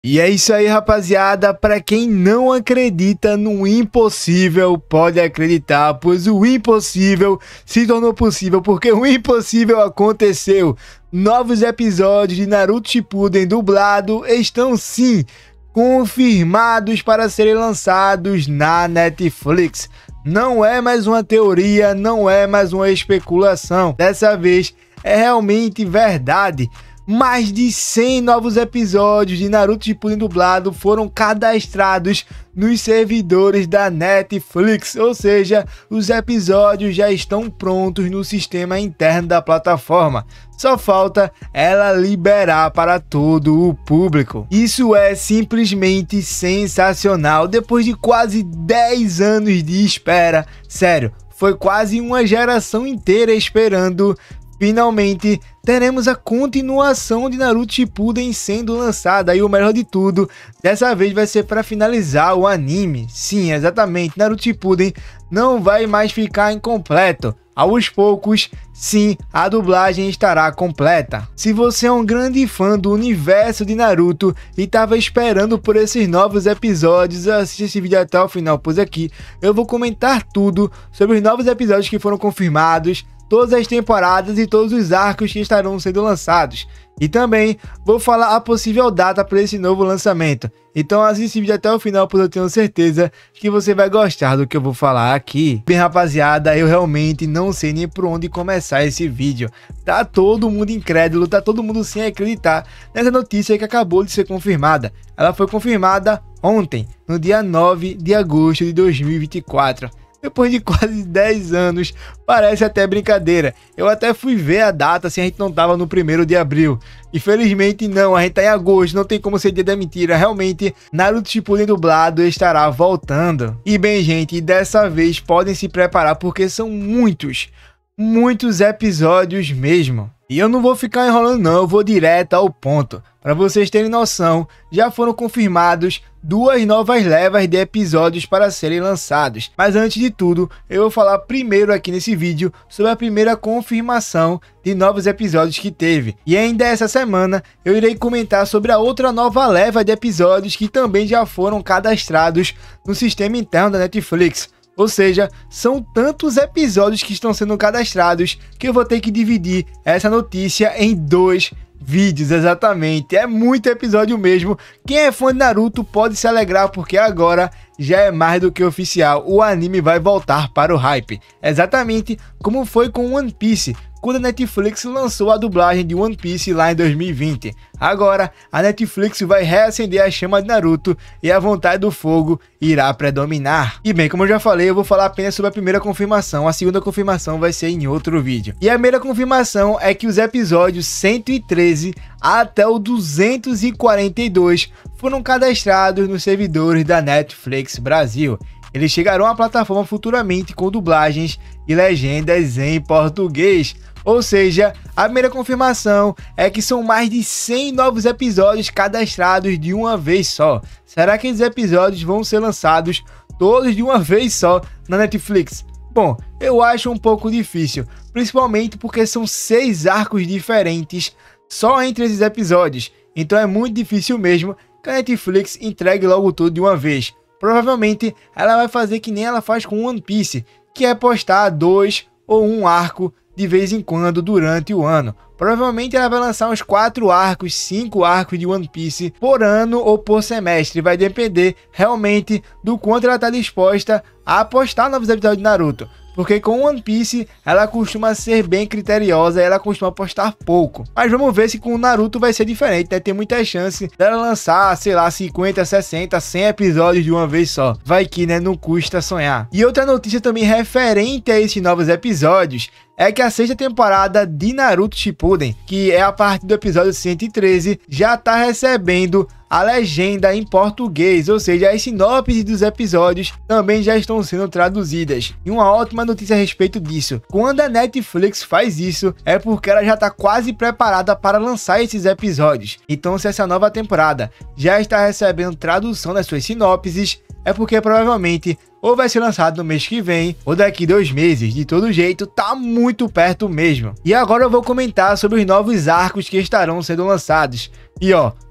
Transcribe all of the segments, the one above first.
E é isso aí, rapaziada. Para quem não acredita no impossível, pode acreditar, pois o impossível se tornou possível, porque o impossível aconteceu. Novos episódios de Naruto Shippuden dublado estão sim confirmados para serem lançados na Netflix. Não é mais uma teoria, não é mais uma especulação. Dessa vez é realmente verdade. Mais de 100 novos episódios de Naruto Shippuden dublado foram cadastrados nos servidores da Netflix, ou seja, os episódios já estão prontos no sistema interno da plataforma. Só falta ela liberar para todo o público. Isso é simplesmente sensacional. Depois de quase 10 anos de espera, sério, foi quase uma geração inteira esperando. Finalmente, teremos a continuação de Naruto Shippuden sendo lançada. E o melhor de tudo, dessa vez vai ser para finalizar o anime. Sim, exatamente, Naruto Shippuden não vai mais ficar incompleto. Aos poucos, sim, a dublagem estará completa. Se você é um grande fã do universo de Naruto e estava esperando por esses novos episódios, assista esse vídeo até o final, pois aqui eu vou comentar tudo sobre os novos episódios que foram confirmados, todas as temporadas e todos os arcos que estarão sendo lançados. E também vou falar a possível data para esse novo lançamento. Então assista esse vídeo até o final, pois eu tenho certeza que você vai gostar do que eu vou falar aqui. Bem, rapaziada, eu realmente não sei nem por onde começar esse vídeo. Tá todo mundo incrédulo, tá todo mundo sem acreditar nessa notícia que acabou de ser confirmada. Ela foi confirmada ontem, no dia 9 de agosto de 2024. Depois de quase 10 anos, parece até brincadeira. Eu até fui ver a data se a gente não tava no 1º de abril. Infelizmente não, a gente tá em agosto, não tem como ser dia da mentira. Realmente, Naruto Shippuden dublado estará voltando. E bem, gente, dessa vez podem se preparar porque são muitos episódios mesmo. E eu não vou ficar enrolando não, eu vou direto ao ponto. Para vocês terem noção, já foram confirmados 2 novas levas de episódios para serem lançados. Mas antes de tudo, eu vou falar primeiro aqui nesse vídeo sobre a primeira confirmação de novos episódios que teve. E ainda essa semana eu irei comentar sobre a outra nova leva de episódios que também já foram cadastrados no sistema interno da Netflix. Ou seja, são tantos episódios que estão sendo cadastrados que eu vou ter que dividir essa notícia em 2 vídeos, exatamente. É muito episódio mesmo. Quem é fã de Naruto pode se alegrar porque agora já é mais do que oficial. O anime vai voltar para o hype. Exatamente como foi com One Piece, quando a Netflix lançou a dublagem de One Piece lá em 2020. Agora, a Netflix vai reacender a chama de Naruto e a vontade do fogo irá predominar. E bem, como eu já falei, eu vou falar apenas sobre a primeira confirmação. A segunda confirmação vai ser em outro vídeo. E a primeira confirmação é que os episódios 113 até o 242 foram cadastrados nos servidores da Netflix Brasil. Eles chegarão à plataforma futuramente com dublagens e legendas em português. Ou seja, a primeira confirmação é que são mais de 100 novos episódios cadastrados de uma vez só. Será que esses episódios vão ser lançados todos de uma vez só na Netflix? Bom, eu acho um pouco difícil, principalmente porque são 6 arcos diferentes só entre esses episódios. Então é muito difícil mesmo que a Netflix entregue logo tudo de uma vez. Provavelmente ela vai fazer que nem ela faz com One Piece, que é postar 2 ou 1 arco de vez em quando durante o ano. Provavelmente ela vai lançar uns 4 arcos, 5 arcos de One Piece por ano ou por semestre. Vai depender realmente do quanto ela está disposta a postar novos episódios de Naruto. Porque com One Piece ela costuma ser bem criteriosa, ela costuma postar pouco. Mas vamos ver se com o Naruto vai ser diferente, né? Tem muita chance dela lançar, sei lá, 50, 60, 100 episódios de uma vez só. Vai que, né? Não custa sonhar. E outra notícia também referente a esses novos episódios é que a 6ª temporada de Naruto Shippuden, que é a partir do episódio 113, já tá recebendo a legenda em português, ou seja, as sinopses dos episódios também já estão sendo traduzidas. E uma ótima notícia a respeito disso: quando a Netflix faz isso, é porque ela já está quase preparada para lançar esses episódios. Então, se essa nova temporada já está recebendo tradução das suas sinopses, é porque provavelmente ou vai ser lançado no mês que vem, ou daqui 2 meses. De todo jeito, tá muito perto mesmo. E agora eu vou comentar sobre os novos arcos que estarão sendo lançados. E ó,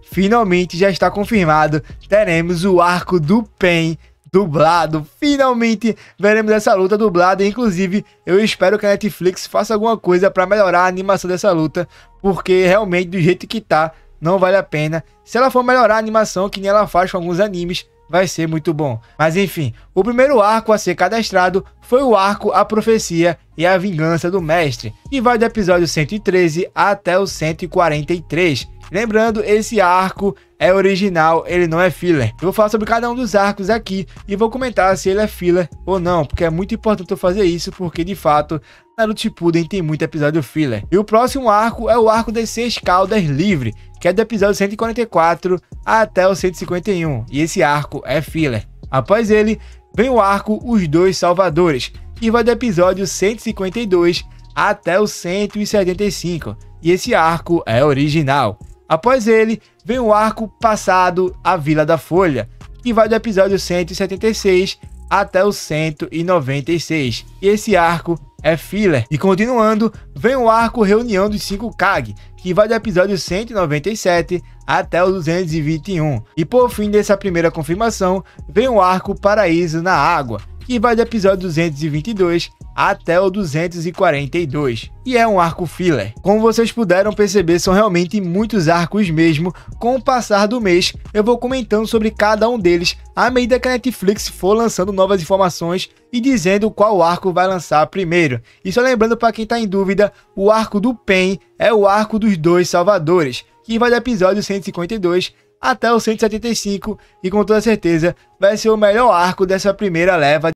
finalmente já está confirmado, teremos o arco do Pain dublado. Finalmente veremos essa luta dublada. Inclusive, eu espero que a Netflix faça alguma coisa para melhorar a animação dessa luta, porque realmente do jeito que tá, não vale a pena. Se ela for melhorar a animação, que nem ela faz com alguns animes, vai ser muito bom. Mas enfim, o primeiro arco a ser cadastrado foi o arco A Profecia e a Vingança do Mestre, e vai do episódio 113 até o 143. Lembrando, esse arco é original, ele não é filler. Eu vou falar sobre cada um dos arcos aqui e vou comentar se ele é filler ou não, porque é muito importante eu fazer isso, porque de fato Naruto Shippuden tem muito episódio filler. E o próximo arco é o arco das 6 caudas livre, que é do episódio 144 até o 151, e esse arco é filler. Após ele, vem o arco Os Dois Salvadores, que vai do episódio 152 até o 175, e esse arco é original. Após ele, vem o arco Passado a Vila da Folha, que vai do episódio 176 até o 196, e esse arco é filler. E continuando, vem o arco Reunião dos 5 Kage, que vai do episódio 197 até o 221. E por fim dessa primeira confirmação, vem o arco Paraíso na Água, que vai do episódio 222 até o 242, e é um arco filler. Como vocês puderam perceber, são realmente muitos arcos mesmo. Com o passar do mês, eu vou comentando sobre cada um deles à medida que a Netflix for lançando novas informações e dizendo qual arco vai lançar primeiro. E só lembrando para quem está em dúvida, o arco do Pain é o arco dos Dois Salvadores, que vai do episódio 152 até o 175, e com toda certeza vai ser o melhor arco dessa primeira leva